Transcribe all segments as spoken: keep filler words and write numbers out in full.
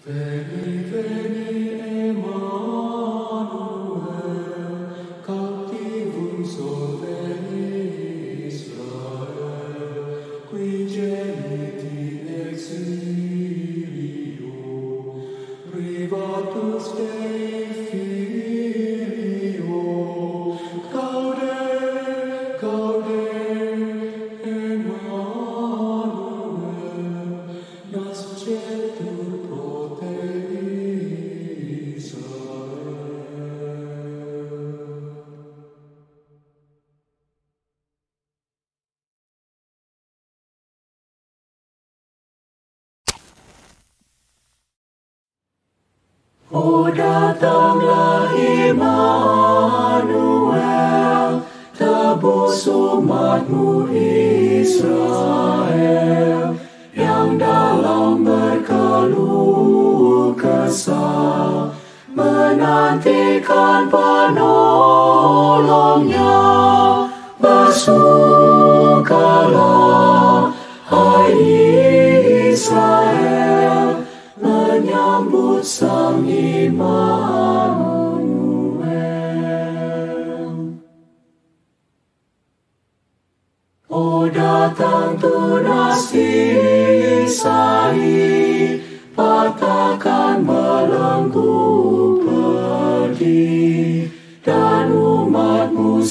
Veni, veni, Emmanuel, captivum solveni Israel, qui gemiti exilio, privatus Dei Filio, gaude, gaude, Emmanuel, nascetur pro te O datanglah Immanuel, tebus umatmu Israel, yang dalam berkeluh kesah menantikan penolongnya. Bersukalah, hai Israel, menyambut Sang Immanuel. O datang tunas Isai, patahkan belenggu pedih, dan umatmu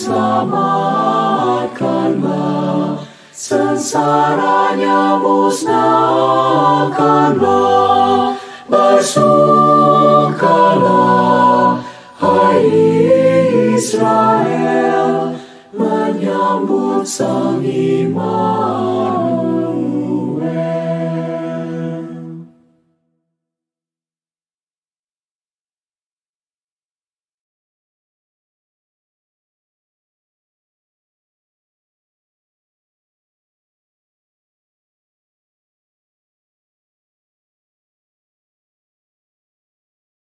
selamatkanlah, sengsaranya musnahkanlah. Bersukalah, hai Israel, menyambut Sang Immanuel.